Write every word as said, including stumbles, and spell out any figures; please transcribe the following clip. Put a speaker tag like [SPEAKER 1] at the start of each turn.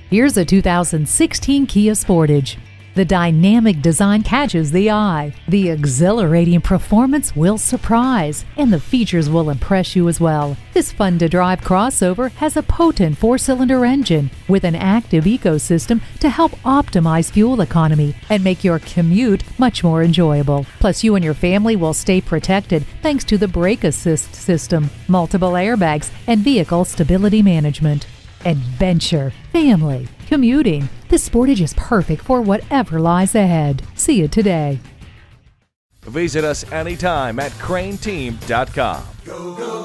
[SPEAKER 1] Here's a two thousand sixteen Kia Sportage. The dynamic design catches the eye, the exhilarating performance will surprise, and the features will impress you as well. This fun-to-drive crossover has a potent four-cylinder engine with an active ecosystem to help optimize fuel economy and make your commute much more enjoyable. Plus, you and your family will stay protected thanks to the brake assist system, multiple airbags, and vehicle stability management. Adventure, family, commuting. This Sportage is perfect for whatever lies ahead. See it today.
[SPEAKER 2] Visit us anytime at crain team dot com.
[SPEAKER 3] Go, go.